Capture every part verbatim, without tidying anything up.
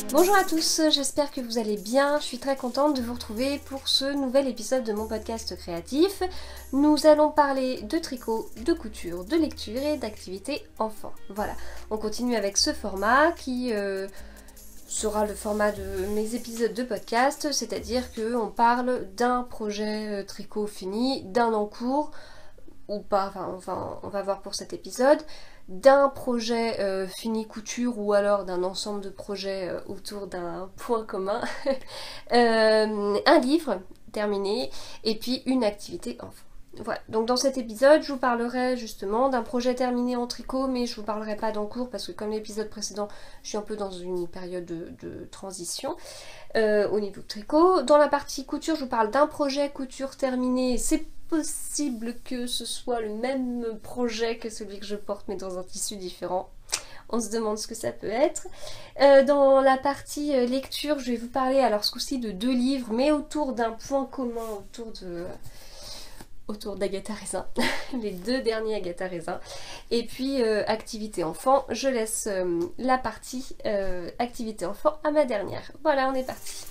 Bonjour à tous, j'espère que vous allez bien, je suis très contente de vous retrouver pour ce nouvel épisode de mon podcast créatif. Nous allons parler de tricot, de couture, de lecture et d'activités enfants. Voilà, on continue avec ce format qui euh, sera le format de mes épisodes de podcast, c'est-à-dire qu'on parle d'un projet tricot fini, d'un en cours, ou pas, enfin, enfin on va voir pour cet épisode, d'un projet euh, fini couture ou alors d'un ensemble de projets euh, autour d'un point commun, euh, un livre terminé et puis une activité enfant. Voilà, donc dans cet épisode, je vous parlerai justement d'un projet terminé en tricot, mais je vous parlerai pas d'en cours parce que comme l'épisode précédent, je suis un peu dans une période de, de transition euh, au niveau de tricot. Dans la partie couture, je vous parle d'un projet couture terminé, c'est possible que ce soit le même projet que celui que je porte mais dans un tissu différent. On se demande ce que ça peut être. Euh, dans la partie euh, lecture, je vais vous parler alors ce coup-ci de deux livres mais autour d'un point commun, autour de... autour d'Agatha Raisin, les deux derniers Agatha Raisin. Et puis euh, activité enfant, je laisse euh, la partie euh, activité enfant à ma dernière. Voilà, on est parti.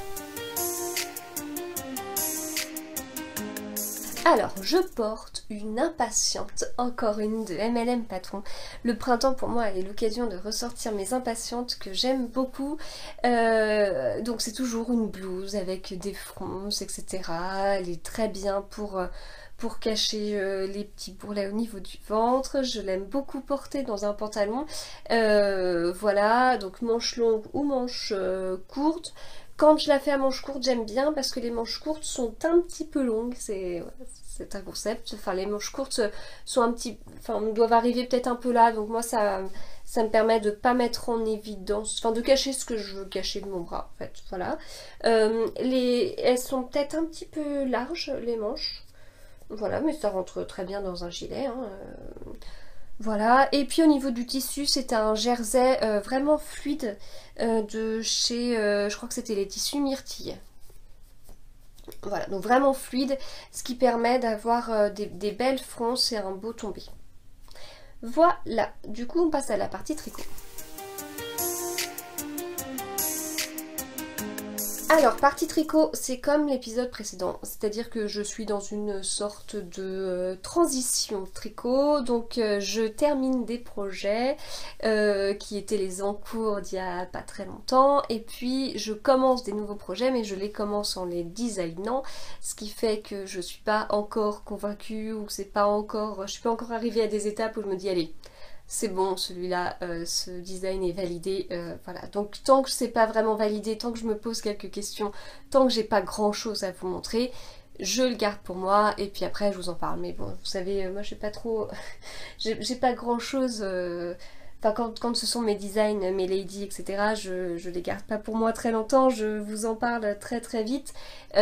Alors, je porte une impatiente, encore une de M L M Patron. Le printemps pour moi est l'occasion de ressortir mes impatientes que j'aime beaucoup. Euh, donc c'est toujours une blouse avec des fronces, et cetera. Elle est très bien pour... pour cacher euh, les petits bourrelets au niveau du ventre. Je l'aime beaucoup porter dans un pantalon. Euh, voilà, donc manche longue ou manche euh, courte. Quand je la fais à manche courte, j'aime bien parce que les manches courtes sont un petit peu longues. C'est c'est un concept. Enfin, les manches courtes sont un petit... Enfin, doivent arriver peut-être un peu là. Donc moi, ça... ça me permet de pas mettre en évidence, enfin de cacher ce que je veux cacher de mon bras en fait, voilà. Euh, les, elles sont peut-être un petit peu larges les manches, voilà, mais ça rentre très bien dans un gilet, hein. euh, voilà. Et puis au niveau du tissu, c'est un jersey euh, vraiment fluide euh, de chez, euh, je crois que c'était les tissus Myrtille. Voilà, donc vraiment fluide, ce qui permet d'avoir euh, des, des belles fronces et un beau tombé. Voilà, du coup on passe à la partie tricot. Alors, partie tricot, c'est comme l'épisode précédent, c'est-à-dire que je suis dans une sorte de euh, transition tricot, donc euh, je termine des projets euh, qui étaient les en cours d'il y a pas très longtemps, et puis je commence des nouveaux projets, mais je les commence en les designant, ce qui fait que je suis pas encore convaincue, ou c'est pas encore, je suis pas encore arrivée à des étapes où je me dis allez, c'est bon, celui-là, euh, ce design est validé, euh, voilà. Donc tant que c'est pas vraiment validé, tant que je me pose quelques questions, tant que j'ai pas grand-chose à vous montrer, je le garde pour moi et puis après je vous en parle. Mais bon, vous savez, moi j'ai pas trop... j'ai pas grand-chose... Euh... Enfin, quand, quand ce sont mes designs, mes ladies, et cetera, je, je les garde pas pour moi très longtemps, je vous en parle très très vite.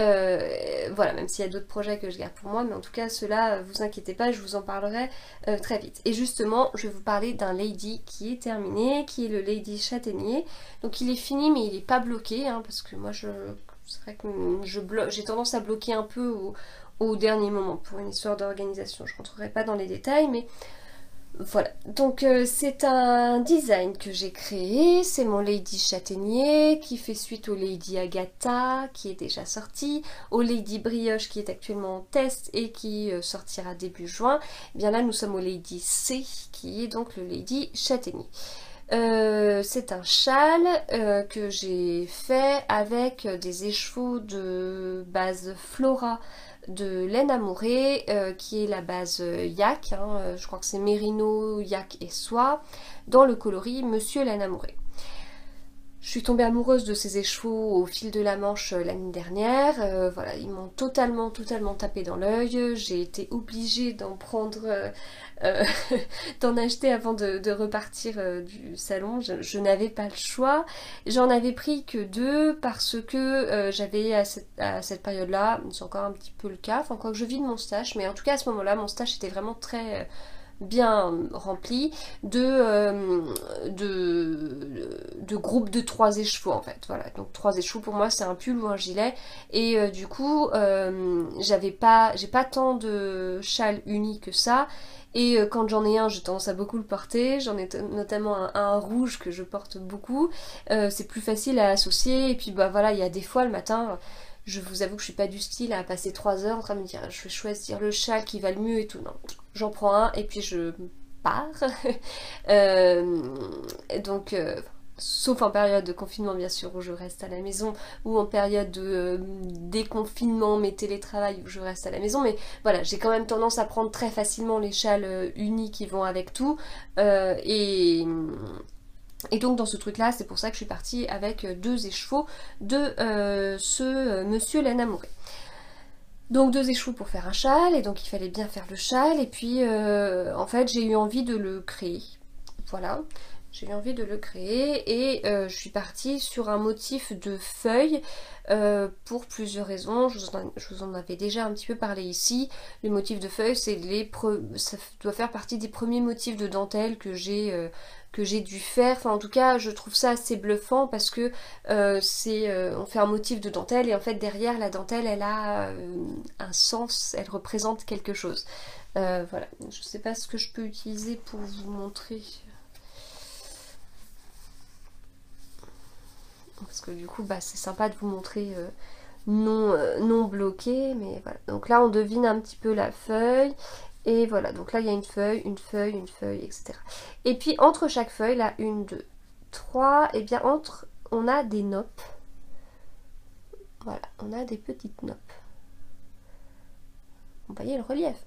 Euh, voilà, même s'il y a d'autres projets que je garde pour moi, mais en tout cas, ceux-là, vous inquiétez pas, je vous en parlerai euh, très vite. Et justement, je vais vous parler d'un lady qui est terminé, qui est le lady châtaignier. Donc il est fini, mais il est pas bloqué, hein, parce que moi, je... c'est vrai que je bloque, j'ai tendance à bloquer un peu au, au dernier moment, pour une histoire d'organisation. Je rentrerai pas dans les détails, mais... Voilà, donc euh, c'est un design que j'ai créé, c'est mon Lady Châtaignier qui fait suite au Lady Agatha qui est déjà sorti, au Lady Brioche qui est actuellement en test et qui euh, sortira début juin. Et bien là nous sommes au Lady C qui est donc le Lady Châtaignier. Euh, c'est un châle euh, que j'ai fait avec des écheveaux de base Flora de laine amourée euh, qui est la base yak, hein, euh, je crois que c'est mérino, yak et soie, dans le coloris Monsieur laine amourée. Je suis tombée amoureuse de ces écheveaux au fil de la Manche euh, l'année dernière, euh, voilà, ils m'ont totalement totalement tapé dans l'œil, j'ai été obligée d'en prendre, euh, euh, d'en acheter avant de, de repartir euh, du salon, je, je n'avais pas le choix, j'en avais pris que deux parce que euh, j'avais à cette, à cette période-là, c'est encore un petit peu le cas, enfin quoi que je vis de mon stage, mais en tout cas à ce moment-là mon stage était vraiment très... Euh, bien rempli de, euh, de, de groupes de trois écheveaux en fait. Voilà, donc trois écheveaux pour moi c'est un pull ou un gilet. Et euh, du coup, euh, j'avais pas, j'ai pas tant de châles unis que ça. Et euh, quand j'en ai un, j'ai tendance à beaucoup le porter. J'en ai notamment un, un rouge que je porte beaucoup. Euh, c'est plus facile à associer. Et puis bah voilà, il y a des fois le matin, je vous avoue que je suis pas du style à passer trois heures en train de me dire je vais choisir le châle qui va le mieux et tout. Non, j'en prends un et puis je pars. euh, donc euh, sauf en période de confinement bien sûr où je reste à la maison, ou en période de euh, déconfinement mais télétravail où je reste à la maison, mais voilà, j'ai quand même tendance à prendre très facilement les châles euh, unis qui vont avec tout, euh, et, et donc dans ce truc là c'est pour ça que je suis partie avec deux écheveaux de euh, ce euh, monsieur Lanamouré. Donc deux écheveaux pour faire un châle, et donc il fallait bien faire le châle, et puis euh, en fait j'ai eu envie de le créer, voilà. J'ai eu envie de le créer et euh, je suis partie sur un motif de feuilles euh, pour plusieurs raisons. Je vous, en, je vous en avais déjà un petit peu parlé ici. Les motifs de feuilles, c'est les pre... ça doit faire partie des premiers motifs de dentelle que j'ai euh, que j'ai dû faire. Enfin, en tout cas, je trouve ça assez bluffant parce que euh, c'est euh, on fait un motif de dentelle et en fait derrière la dentelle, elle a euh, un sens, elle représente quelque chose. Euh, voilà. Je sais pas ce que je peux utiliser pour vous montrer. Parce que du coup bah, c'est sympa de vous montrer euh, non, euh, non bloqué, mais voilà. Donc là on devine un petit peu la feuille, et voilà, donc là il y a une feuille, une feuille, une feuille, et cetera. Et puis entre chaque feuille, là une, deux, trois, et bien entre on a des noppes. Voilà, on a des petites noppes. Vous voyez le relief.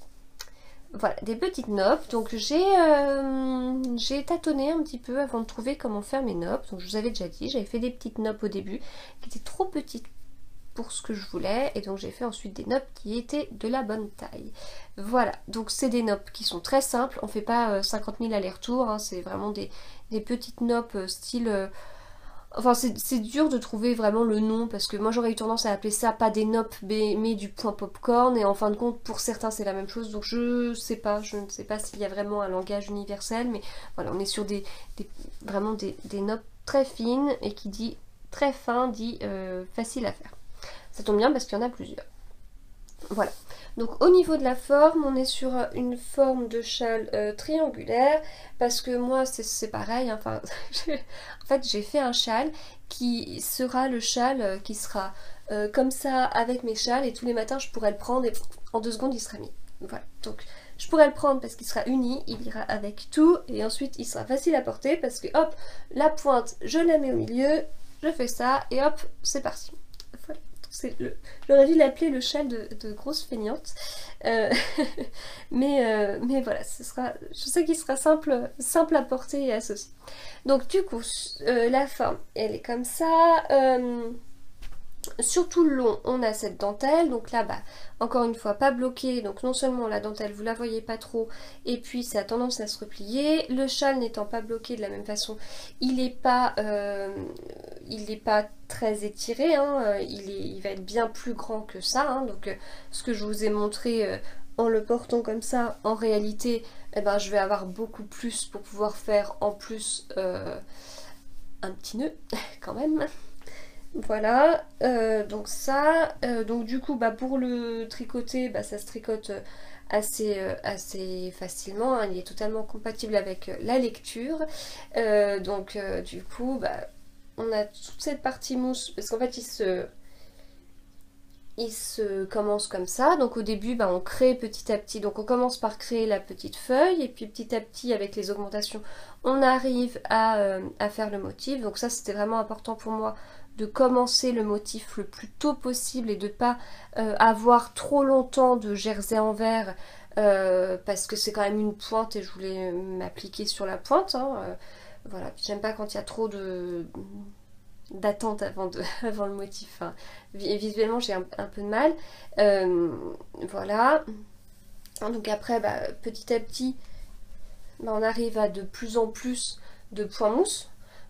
Voilà, des petites noppes. Donc j'ai euh, j'ai tâtonné un petit peu avant de trouver comment faire mes noppes. Donc je vous avais déjà dit, j'avais fait des petites noppes au début qui étaient trop petites pour ce que je voulais. Et donc j'ai fait ensuite des noppes qui étaient de la bonne taille. Voilà, donc c'est des noppes qui sont très simples. On ne fait pas euh, cinquante mille allers-retours. Hein, c'est vraiment des, des petites noppes euh, style... Euh, Enfin, c'est dur de trouver vraiment le nom, parce que moi j'aurais eu tendance à appeler ça pas des noppes mais du point popcorn, et en fin de compte pour certains c'est la même chose, donc je sais pas, je ne sais pas s'il y a vraiment un langage universel, mais voilà, on est sur des, des vraiment des, des noppes très fines, et qui dit très fin dit euh, facile à faire. Ça tombe bien parce qu'il y en a plusieurs. Voilà, donc au niveau de la forme, on est sur une forme de châle euh, triangulaire, parce que moi c'est pareil, hein, enfin, en fait j'ai fait un châle qui sera le châle qui sera euh, comme ça avec mes châles, et tous les matins je pourrais le prendre et en deux secondes il sera mis. Voilà, donc je pourrais le prendre parce qu'il sera uni, il ira avec tout, et ensuite il sera facile à porter parce que hop, la pointe je la mets au milieu, je fais ça et hop, c'est parti. Voilà. J'aurais dû l'appeler le châle de, de grosse feignante, euh, mais, euh, mais voilà, ce sera, je sais qu'il sera simple, simple à porter et associer. Donc du coup, euh, la forme, elle est comme ça. Euh, sur tout le long, on a cette dentelle, donc là, bah, encore une fois, pas bloqué, donc non seulement la dentelle, vous la voyez pas trop, et puis ça a tendance à se replier. Le châle n'étant pas bloqué de la même façon, il n'est pas, euh, il n'est pas très étiré, hein, il, est, il va être bien plus grand que ça, hein, donc euh, ce que je vous ai montré euh, en le portant comme ça, en réalité, eh ben, je vais avoir beaucoup plus pour pouvoir faire en plus euh, un petit nœud, quand même. Voilà, euh, donc ça, euh, donc du coup bah, pour le tricoter, bah, ça se tricote assez, euh, assez facilement, hein, il est totalement compatible avec euh, la lecture, euh, donc euh, du coup bah, on a toute cette partie mousse, parce qu'en fait il se, il se commence comme ça, donc au début bah, on crée petit à petit, donc on commence par créer la petite feuille, et puis petit à petit avec les augmentations on arrive à, euh, à faire le motif, donc ça c'était vraiment important pour moi, de commencer le motif le plus tôt possible et de ne pas euh, avoir trop longtemps de jersey en verre, euh, parce que c'est quand même une pointe et je voulais m'appliquer sur la pointe, hein, euh, voilà, j'aime pas quand il y a trop de d'attente avant, de, avant le motif, enfin, visuellement j'ai un, un peu de mal, euh, voilà, donc après bah, petit à petit bah, on arrive à de plus en plus de points mousse.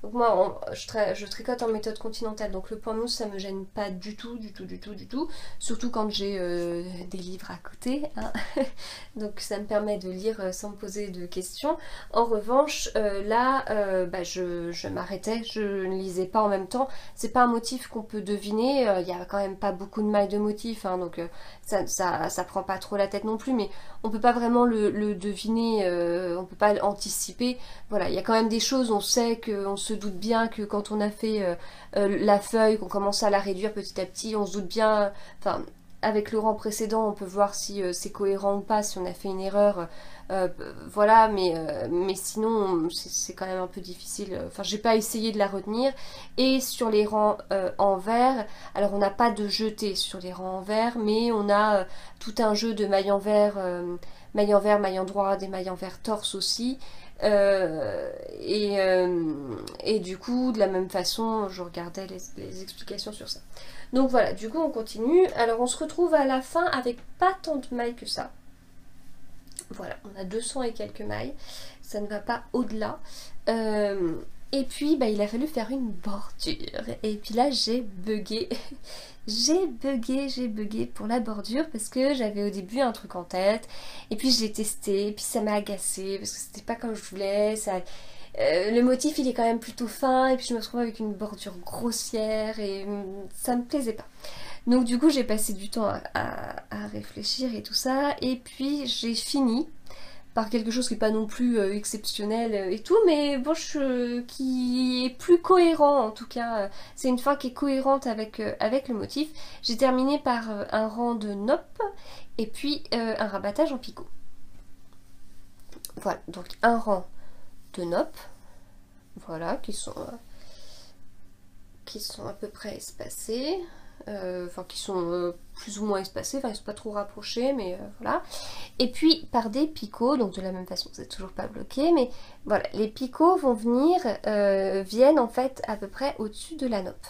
Donc moi on, je, tra je tricote en méthode continentale, donc le point mousse ça me gêne pas du tout, du tout, du tout, du tout, surtout quand j'ai euh, des livres à côté, hein. Donc ça me permet de lire sans me poser de questions. En revanche euh, là euh, bah, je, je m'arrêtais, je ne lisais pas en même temps, c'est pas un motif qu'on peut deviner, il euh, y a quand même pas beaucoup de mailles de motifs, hein, donc euh, ça, ça, ça prend pas trop la tête non plus, mais on peut pas vraiment le, le deviner, euh, on peut pas anticiper. Voilà, il y a quand même des choses, on sait qu'on se doute bien que quand on a fait euh, euh, la feuille, qu'on commence à la réduire petit à petit, on se doute bien, enfin avec le rang précédent on peut voir si euh, c'est cohérent ou pas, si on a fait une erreur, euh, voilà, mais, euh, mais sinon c'est quand même un peu difficile, enfin j'ai pas essayé de la retenir. Et sur les rangs euh, en vert, alors on n'a pas de jeté sur les rangs en vert, mais on a euh, tout un jeu de mailles en vert, euh, mailles en vert, mailles en droit, des mailles en vert torse aussi. Euh, et, euh, et du coup, de la même façon, je regardais les, les explications sur ça. Donc voilà, du coup on continue. Alors on se retrouve à la fin avec pas tant de mailles que ça. Voilà, on a deux cents et quelques mailles. Ça ne va pas au-delà. Euh, et puis bah, il a fallu faire une bordure. Et puis là j'ai bugué. J'ai bugué, j'ai bugué pour la bordure parce que j'avais au début un truc en tête. Et puis je l'ai testé, et puis ça m'a agacé parce que c'était pas comme je voulais. Ça... Euh, le motif il est quand même plutôt fin, et puis je me retrouve avec une bordure grossière et hum, ça me plaisait pas. Donc du coup j'ai passé du temps à, à, à réfléchir et tout ça, et puis j'ai fini par quelque chose qui n'est pas non plus euh, exceptionnel euh, et tout, mais bon, je, qui est plus cohérent en tout cas. Euh, c'est une fin qui est cohérente avec, euh, avec le motif. J'ai terminé par euh, un rang de nopp et puis euh, un rabattage en picot. Voilà, donc un rang de nopp, voilà, qui sont, euh, qui sont à peu près espacés. Euh, enfin qui sont euh, plus ou moins espacés, enfin ils sont pas trop rapprochés, mais euh, voilà. Et puis par des picots, donc de la même façon, c'est toujours pas bloqué, mais voilà, les picots vont venir, euh, viennent en fait à peu près au-dessus de la nopp.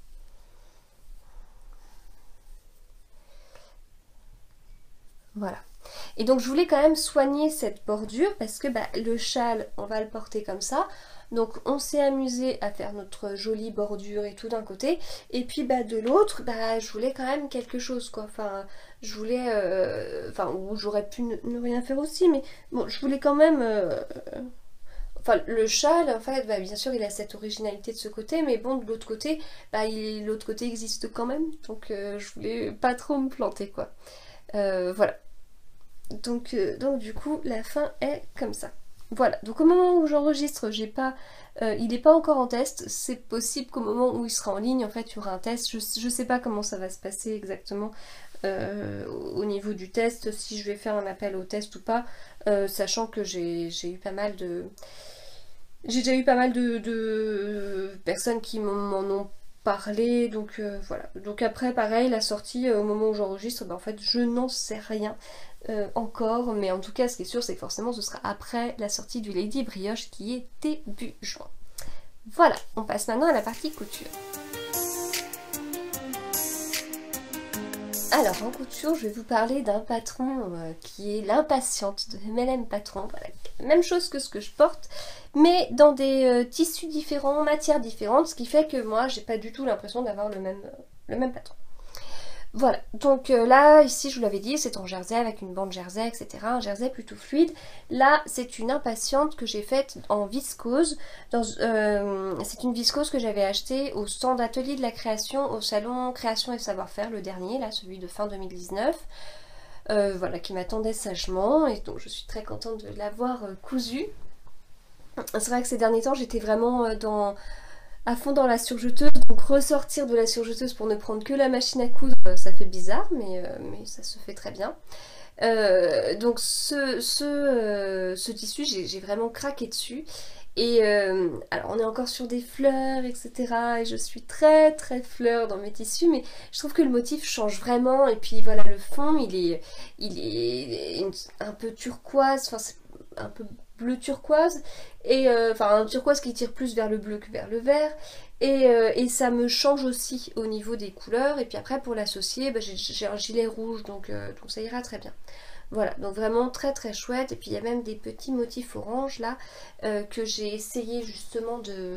Voilà. Et donc je voulais quand même soigner cette bordure parce que bah, le châle, on va le porter comme ça. Donc on s'est amusé à faire notre jolie bordure et tout d'un côté. Et puis bah, de l'autre, bah, je voulais quand même quelque chose quoi. Enfin, je voulais... Euh, enfin, ou j'aurais pu ne, ne rien faire aussi, mais bon, je voulais quand même... Euh, Enfin, le châle, en fait, bah, bien sûr, il a cette originalité de ce côté, mais bon, de l'autre côté, bah, l'autre côté existe quand même. Donc euh, je voulais pas trop me planter quoi. Euh, voilà. Donc, euh, donc du coup la fin est comme ça. Voilà, donc au moment où j'enregistre, j'ai pas, euh, il n'est pas encore en test. C'est possible qu'au moment où il sera en ligne, en fait, il y aura un test. Je, je sais pas comment ça va se passer exactement euh, au niveau du test, si je vais faire un appel au test ou pas, euh, sachant que j'ai eu pas mal de... J'ai déjà eu pas mal de, de personnes qui m'en ont parlé, donc euh, voilà. Donc après, pareil, la sortie, euh, au moment où j'enregistre, bah, en fait, je n'en sais rien. Euh, encore, mais en tout cas ce qui est sûr c'est que forcément ce sera après la sortie du Lady Brioche qui est début juin. Voilà, on passe maintenant à la partie couture. Alors en couture je vais vous parler d'un patron euh, qui est l'impatiente de M L M Patron, voilà, même chose que ce que je porte mais dans des euh, tissus différents, matières différentes, ce qui fait que moi j'ai pas du tout l'impression d'avoir le même, euh, le même patron. Voilà, donc euh, là, ici, je vous l'avais dit, c'est en jersey avec une bande jersey, et cetera. Un jersey plutôt fluide. Là, c'est une impatiente que j'ai faite en viscose. Euh, c'est une viscose que j'avais achetée au stand Atelier de la Création, au salon Création et Savoir-Faire, le dernier, là, celui de fin deux mille dix-neuf. Euh, voilà, qui m'attendait sagement, et donc je suis très contente de l'avoir euh, cousue. C'est vrai que ces derniers temps, j'étais vraiment euh, dans... à fond dans la surjeteuse, donc ressortir de la surjeteuse pour ne prendre que la machine à coudre, ça fait bizarre, mais, euh, mais ça se fait très bien. Euh, donc ce, ce, euh, ce tissu, j'ai vraiment craqué dessus. Et euh, alors on est encore sur des fleurs, et cetera. Et je suis très très fleur dans mes tissus, mais je trouve que le motif change vraiment. Et puis voilà, le fond, il est, il est un peu turquoise, enfin c'est un peu bleu turquoise, et euh, enfin un turquoise qui tire plus vers le bleu que vers le vert, et, euh, et ça me change aussi au niveau des couleurs. Et puis après pour l'associer, bah, j'ai un gilet rouge, donc, euh, donc ça ira très bien. Voilà, donc vraiment très très chouette. Et puis il y a même des petits motifs orange là, euh, que j'ai essayé justement de,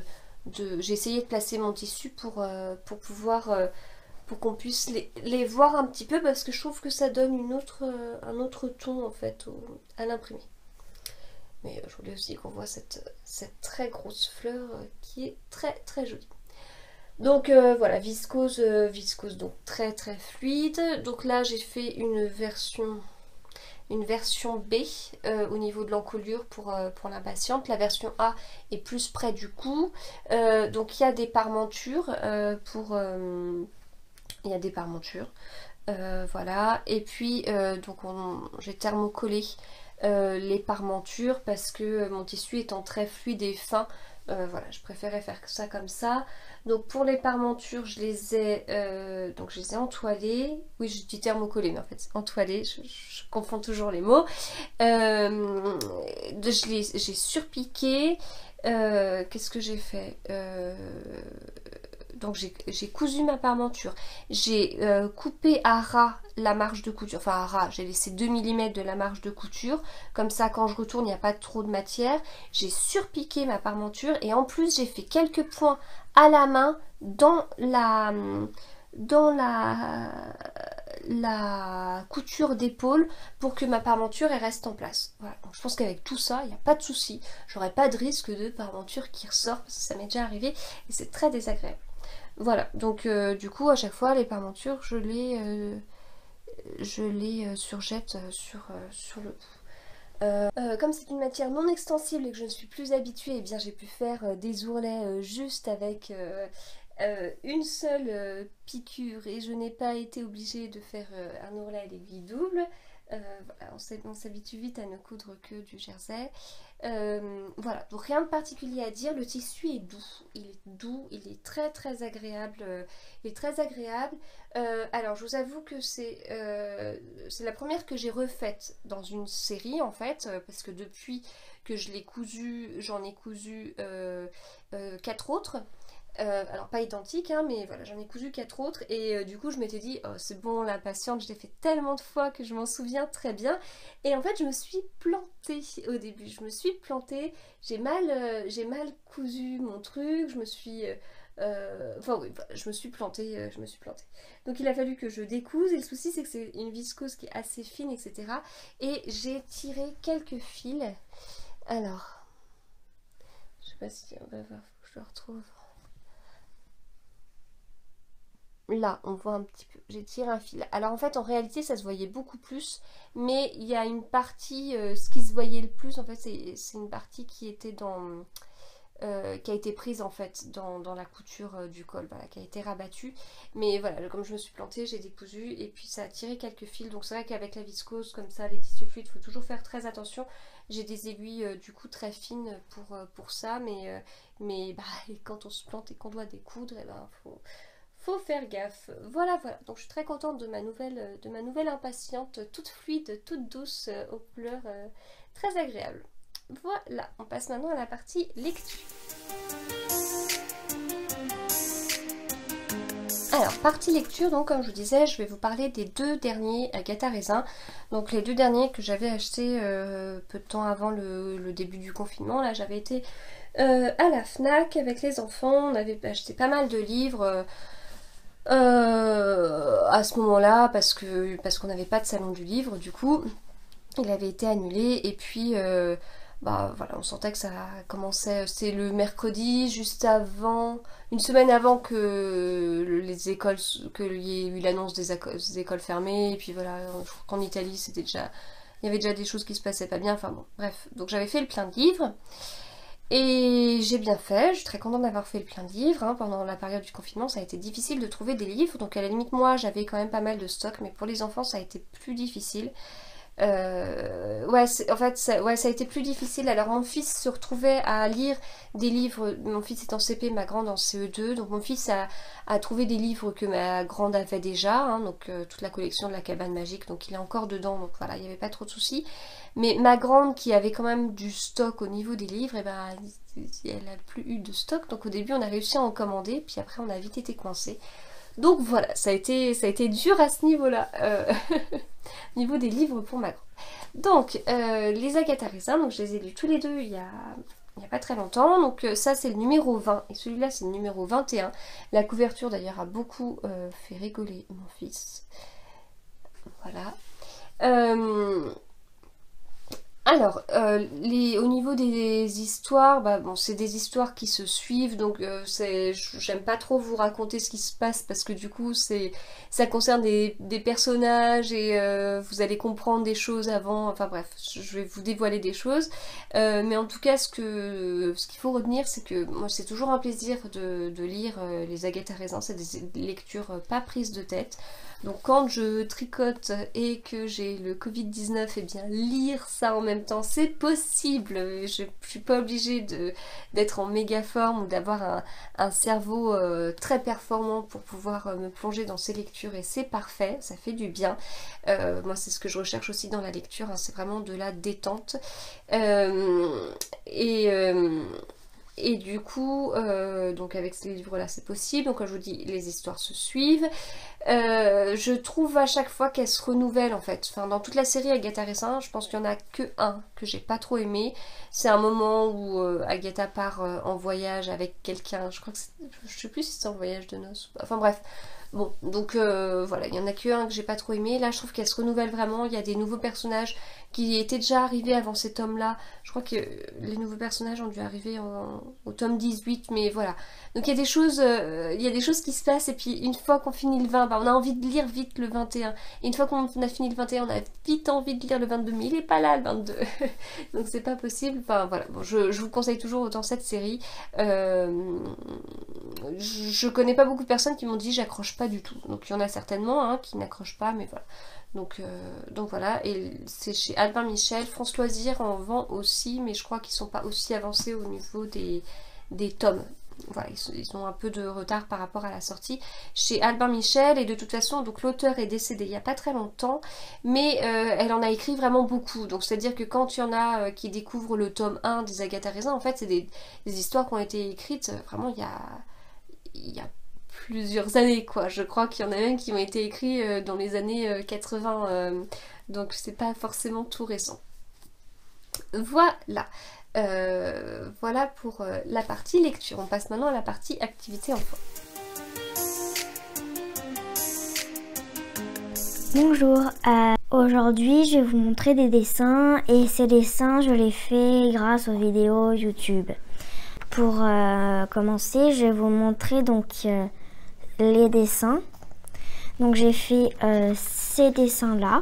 de j'ai essayé de placer mon tissu pour, euh, pour pouvoir euh, pour qu'on puisse les, les voir un petit peu, parce que je trouve que ça donne une autre, euh, un autre ton en fait au, à l'imprimé. Mais euh, je voulais aussi qu'on voit cette, cette très grosse fleur euh, qui est très très jolie. Donc euh, voilà, viscose, euh, viscose donc très très fluide. Donc là j'ai fait une version une version B euh, au niveau de l'encolure pour, euh, pour l'impatiente. La version A est plus près du cou. Euh, donc il y a des parmentures euh, pour euh, il y a des parmentures. Euh, voilà. Et puis euh, donc j'ai thermocollé euh, les parmentures parce que mon tissu étant très fluide et fin, euh, voilà, je préférais faire ça comme ça. Donc pour les parmentures, je les ai euh, donc je les ai entoilées. Oui, je dis thermocollées, mais en fait c'est entoilées, je, je confonds toujours les mots. Euh, je les j'ai surpiqué. Euh, Qu'est-ce que j'ai fait euh, donc j'ai cousu ma parmenture, j'ai euh, coupé à ras la marge de couture, enfin à ras, j'ai laissé deux millimètres de la marge de couture, comme ça quand je retourne il n'y a pas trop de matière. J'ai surpiqué ma parmenture et en plus j'ai fait quelques points à la main dans la, dans la, la couture d'épaule pour que ma parmenture elle reste en place. Voilà. Donc je pense qu'avec tout ça, il n'y a pas de souci, j'aurai pas de risque de parmenture qui ressort, parce que ça m'est déjà arrivé et c'est très désagréable. Voilà, donc euh, du coup à chaque fois les parmentures je les, euh, je les euh, surjette euh, sur, euh, sur le bout. Euh, euh, comme c'est une matière non extensible et que je ne suis plus habituée, eh bien j'ai pu faire euh, des ourlets euh, juste avec euh, euh, une seule euh, piqûre et je n'ai pas été obligée de faire euh, un ourlet à l'aiguille double. Euh, voilà, on s'habitue vite à ne coudre que du jersey. Euh, voilà, donc rien de particulier à dire, le tissu est doux, il est doux, il est très très agréable, euh, il est très agréable. Euh, alors je vous avoue que c'est euh, c'est la première que j'ai refaite dans une série en fait, euh, parce que depuis que je l'ai cousu, j'en ai cousu euh, euh, quatre autres. Euh, alors pas identique hein, mais voilà, j'en ai cousu quatre autres et euh, du coup je m'étais dit oh c'est bon, la patiente, je l'ai fait tellement de fois que je m'en souviens très bien. Et en fait je me suis plantée au début, je me suis plantée, j'ai mal, euh, j'ai mal cousu mon truc, je me suis... Euh, euh, enfin oui, je me suis plantée, euh, je me suis plantée. Donc il a fallu que je découse et le souci c'est que c'est une viscose qui est assez fine, et cetera. Et j'ai tiré quelques fils. Alors, je sais pas si on va voir, faut que je le retrouve. Là, on voit un petit peu, j'ai tiré un fil. Alors en fait, en réalité, ça se voyait beaucoup plus, mais il y a une partie, euh, ce qui se voyait le plus, en fait, c'est une partie qui était dans, euh, qui a été prise en fait dans, dans la couture euh, du col, voilà, qui a été rabattue. Mais voilà, comme je me suis plantée, j'ai décousu et puis ça a tiré quelques fils. Donc c'est vrai qu'avec la viscose, comme ça, les tissus fluides, il faut toujours faire très attention. J'ai des aiguilles euh, du coup très fines pour, euh, pour ça, mais, euh, mais bah, quand on se plante et qu'on doit découdre, et ben faut... faut faire gaffe. Voilà, voilà. Donc je suis très contente de ma nouvelle, de ma nouvelle impatiente, toute fluide, toute douce, euh, aux couleurs euh, très agréables. Voilà, on passe maintenant à la partie lecture. Alors, partie lecture, donc comme je vous disais, je vais vous parler des deux derniers Agatha Raisin. Donc les deux derniers que j'avais achetés euh, peu de temps avant le, le début du confinement. Là, j'avais été euh, à la FNAC avec les enfants, on avait acheté pas mal de livres... Euh, Euh, à ce moment-là parce que parce qu'on n'avait pas de salon du livre, du coup il avait été annulé et puis euh, bah voilà, on sentait que ça commençait, c'était le mercredi juste avant, une semaine avant que les écoles, qu'il y ait eu l'annonce des, des écoles fermées, et puis voilà, je crois qu'en Italie c'était déjà, il y avait déjà des choses qui se passaient pas bien, enfin bon bref, donc j'avais fait le plein de livres. Et j'ai bien fait, je suis très contente d'avoir fait le plein de livres, hein. Pendant la période du confinement ça a été difficile de trouver des livres, donc à la limite moi j'avais quand même pas mal de stock, mais pour les enfants ça a été plus difficile. Euh, ouais, en fait ça, ouais, ça a été plus difficile. Alors mon fils se retrouvait à lire des livres, mon fils est en C P, ma grande en C E deux, donc mon fils a, a trouvé des livres que ma grande avait déjà, hein, donc euh, toute la collection de la cabane magique, donc il est encore dedans, donc voilà, il n'y avait pas trop de soucis. Mais ma grande qui avait quand même du stock au niveau des livres, et ben elle n'a plus eu de stock, donc au début on a réussi à en commander, puis après on a vite été coincé. Donc voilà, ça a été, ça a été dur à ce niveau-là, euh, au niveau des livres pour ma grande. Donc, euh, les Agatha Raisin, donc je les ai lus tous les deux il y a, il n'y a pas très longtemps. Donc euh, ça c'est le numéro vingt et celui-là c'est le numéro vingt et un. La couverture d'ailleurs a beaucoup euh, fait rigoler mon fils. Voilà. Euh, Alors, euh, les, au niveau des histoires, bah bon, c'est des histoires qui se suivent, donc euh, c'est, j'aime pas trop vous raconter ce qui se passe parce que du coup, c'est, ça concerne des, des personnages et euh, vous allez comprendre des choses avant. Enfin bref, je vais vous dévoiler des choses, euh, mais en tout cas, ce que, ce qu'il faut retenir, c'est que moi, c'est toujours un plaisir de, de lire euh, les Agatha Raisin. C'est des lectures euh, pas prises de tête. Donc quand je tricote et que j'ai le covid dix-neuf, et bien lire ça en même temps, c'est possible. Je ne suis pas obligée de, d'être en méga forme ou d'avoir un, un cerveau euh, très performant pour pouvoir euh, me plonger dans ces lectures et c'est parfait, ça fait du bien. Euh, moi c'est ce que je recherche aussi dans la lecture, hein, c'est vraiment de la détente. Euh, et... Euh, Et du coup, euh, donc avec ces livres-là, c'est possible. Donc, comme je vous dis, les histoires se suivent. Euh, je trouve à chaque fois qu'elles se renouvellent en fait. Enfin, dans toute la série Agatha Raisin, je pense qu'il n'y en a que un que j'ai pas trop aimé. C'est un moment où euh, Agatha part euh, en voyage avec quelqu'un. Je crois que c'est... Je sais plus si c'est en voyage de noces. Enfin bref. Bon, donc euh, voilà, il n'y en a que un que j'ai pas trop aimé. Là, je trouve qu'elle se renouvelle vraiment. Il y a des nouveaux personnages qui étaient déjà arrivés avant ces tomes-là. Je crois que les nouveaux personnages ont dû arriver en, au tome dix-huit, mais voilà. Donc il y a des choses, euh, il y a des choses qui se passent, et puis une fois qu'on finit le vingt, bah, on a envie de lire vite le vingt et un. Et une fois qu'on a fini le vingt et un, on a vite envie de lire le vingt-deux, mais il est pas là le vingt-deux. Donc c'est pas possible. Enfin voilà, bon, je, je vous conseille toujours autant cette série. Euh, je, je connais pas beaucoup de personnes qui m'ont dit j'accroche pas du tout. Donc il y en a certainement hein, qui n'accrochent pas, mais voilà. Donc, euh, donc voilà, et c'est chez Albin Michel. France Loisirs en vend aussi, mais je crois qu'ils sont pas aussi avancés au niveau des, des tomes. Voilà, ils, ils ont un peu de retard par rapport à la sortie chez Albin Michel. Et de toute façon, donc l'auteur est décédé il y a pas très longtemps, mais euh, elle en a écrit vraiment beaucoup. Donc c'est à dire que quand il y en a euh, qui découvrent le tome un des Agatha Raisin, en fait c'est des, des histoires qui ont été écrites euh, vraiment il y a, il y a plusieurs années quoi. Je crois qu'il y en a même qui ont été écrits euh, dans les années euh, quatre-vingts, euh, donc c'est pas forcément tout récent. Voilà. Euh, voilà pour euh, la partie lecture. On passe maintenant à la partie activité enfant. Bonjour, euh, aujourd'hui je vais vous montrer des dessins et ces dessins je les fais grâce aux vidéos YouTube. Pour euh, commencer, je vais vous montrer donc euh, les dessins. Donc j'ai fait euh, ces dessins là.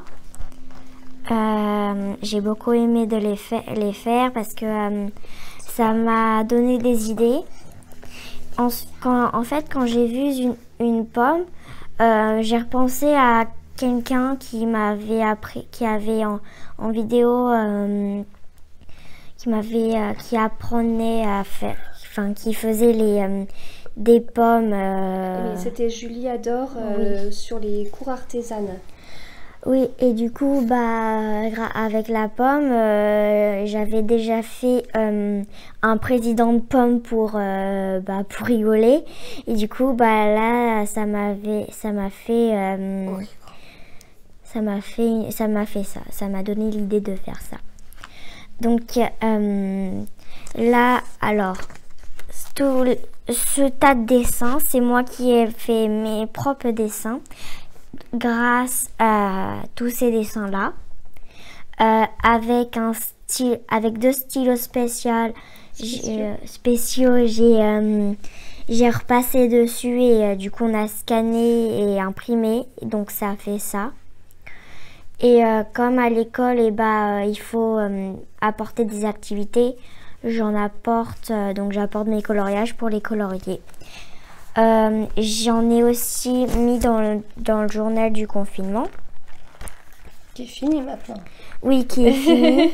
Euh, j'ai beaucoup aimé de les, fa les faire parce que euh, ça m'a donné des idées. En, quand, en fait, quand j'ai vu une, une pomme, euh, j'ai repensé à quelqu'un qui m'avait appris, qui avait en, en vidéo, euh, qui m'avait, euh, qui apprenait à faire, enfin, qui faisait les euh, des pommes. Euh... C'était Julie Adore euh, oui. Sur les cours artisanes. Oui, et du coup, bah, avec la pomme, euh, j'avais déjà fait euh, un président de pomme pour, euh, bah, pour rigoler. Et du coup, bah, là, ça m'avait, ça m'a fait, euh, oui. ça m'a fait, ça m'a fait ça. Ça m'a donné l'idée de faire ça. Donc euh, là, alors, tout, ce tas de dessins, c'est moi qui ai fait mes propres dessins. Grâce à tous ces dessins là euh, avec un style avec deux stylos spéciaux j'ai, spéciaux j'ai euh, j'ai repassé dessus et euh, du coup on a scanné et imprimé donc ça a fait ça et euh, comme à l'école et bah euh, il faut euh, apporter des activités, j'en apporte euh, donc j'apporte mes coloriages pour les colorier. Euh, J'en ai aussi mis dans le, dans le journal du confinement. Qui est fini maintenant. Oui, qui est fini.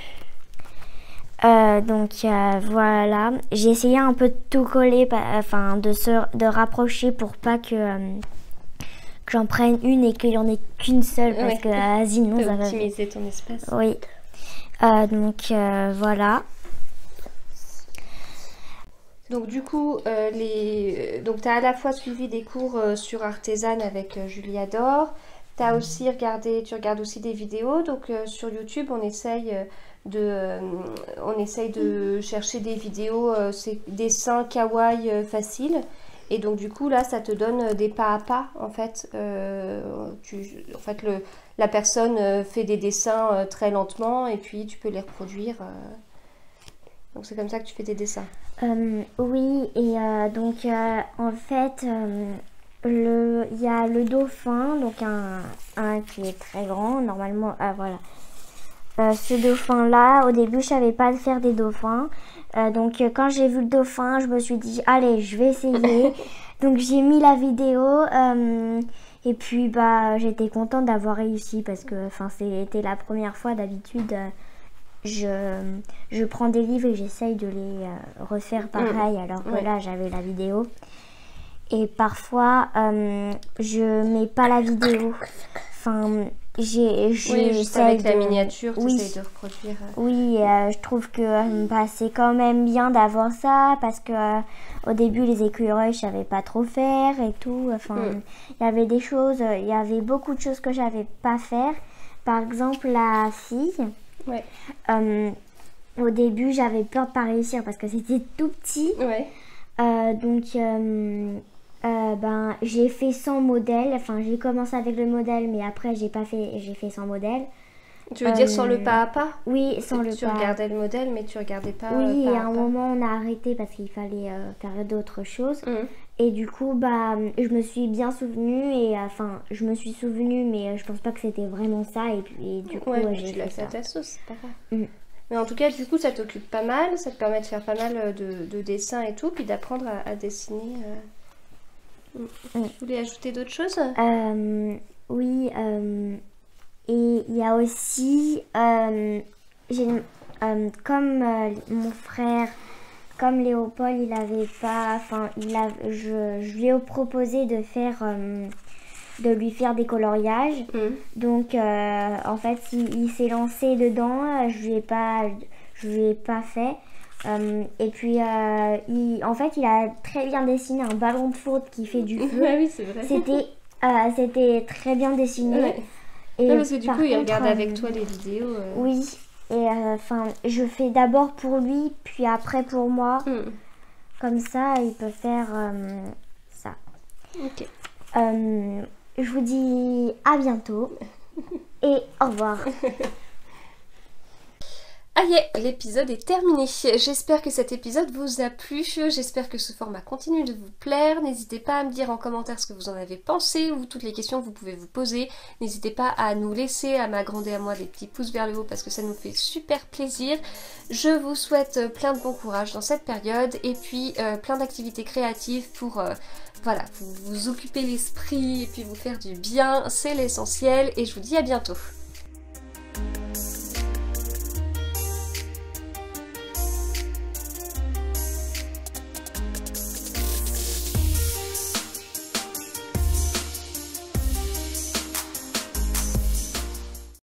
euh, donc euh, voilà. J'ai essayé un peu de tout coller, enfin de se de rapprocher pour pas que, euh, que j'en prenne une et qu'il n'y en ait qu'une seule parce ouais. que euh, sinon ça va. Optimiser ton espace. Oui. Euh, donc euh, voilà. Donc du coup, euh, les... donc tu as à la fois suivi des cours euh, sur Artésane avec euh, Julie Adore, tu as aussi regardé, tu regardes aussi des vidéos, donc euh, sur YouTube on essaye euh, de euh, on essaye de chercher des vidéos, euh, c'est dessins kawaii euh, faciles. Et donc du coup là ça te donne des pas à pas en fait. Euh, tu, en fait le, la personne euh, fait des dessins euh, très lentement et puis tu peux les reproduire. Euh. Donc c'est comme ça que tu fais tes dessins. Euh, oui, et euh, donc euh, en fait euh, le, il y a le dauphin, donc un, un qui est très grand normalement. Ah voilà. Euh, ce dauphin là, au début je savais pas faire des dauphins. Euh, donc euh, quand j'ai vu le dauphin, je me suis dit allez, je vais essayer. Donc j'ai mis la vidéo euh, et puis bah j'étais contente d'avoir réussi parce que enfin c'était la première fois. D'habitude euh, je, je prends des livres et j'essaye de les euh, refaire pareil, alors que ouais. là j'avais la vidéo. Et parfois euh, je mets pas la vidéo. Enfin j'ai oui, juste avec de... la miniature, tu oui. essayes de reproduire. Oui, euh, je trouve que euh, bah, c'est quand même bien d'avoir ça parce que euh, au début les écureuils je savais pas trop faire et tout. Enfin, il mm. y avait des choses, il euh, y avait beaucoup de choses que j'avais pas faire. Par exemple la fille. Ouais. Euh, au début j'avais peur de pas réussir parce que c'était tout petit. Ouais. Euh, donc euh, Euh, ben, j'ai fait sans modèle, enfin j'ai commencé avec le modèle mais après j'ai pas fait, j'ai fait sans modèle. Tu veux euh, dire sans le pas à pas? Oui, sans le tu pas. Tu regardais le modèle mais tu regardais pas. Oui, euh, pas et à un pas. moment on a arrêté parce qu'il fallait euh, faire d'autres choses. Mmh. Et du coup bah je me suis bien souvenue et enfin je me suis souvenue mais euh, je pense pas que c'était vraiment ça et puis et du coup ouais, euh, j'ai fait fait ça. à ta sauce, c'est pas grave. Mmh. Mais en tout cas, du coup, ça t'occupe pas mal, ça te permet de faire pas mal de, de dessins et tout, puis d'apprendre à, à dessiner. Euh... Mmh. Tu voulais ajouter d'autres choses? euh, Oui, euh, et il y a aussi, euh, j'ai, euh, comme euh, mon frère, comme Léopold, il avait pas, enfin, il a, je, je lui ai proposé de faire, euh, de lui faire des coloriages. Mmh. Donc, euh, en fait, il, il s'est lancé dedans, je lui ai pas, je lui ai pas fait. Euh, et puis, euh, il, en fait, il a très bien dessiné un ballon de foot qui fait du feu. Ah oui, c'est vrai. C'était, euh, c'était très bien dessiné. Ouais. Et non, parce que du coup, contre, il regarde euh, avec toi les vidéos. Euh... Oui, et enfin, euh, je fais d'abord pour lui, puis après pour moi. Mm. Comme ça, il peut faire euh, ça. Ok. Euh, je vous dis à bientôt et au revoir. Ah yeah, l'épisode est terminé. J'espère que cet épisode vous a plu. J'espère que ce format continue de vous plaire. N'hésitez pas à me dire en commentaire ce que vous en avez pensé ou toutes les questions que vous pouvez vous poser. N'hésitez pas à nous laisser, à ma grande et à moi, des petits pouces vers le haut parce que ça nous fait super plaisir. Je vous souhaite plein de bon courage dans cette période et puis euh, plein d'activités créatives pour euh, voilà, vous, vous occuper l'esprit et puis vous faire du bien. C'est l'essentiel et je vous dis à bientôt.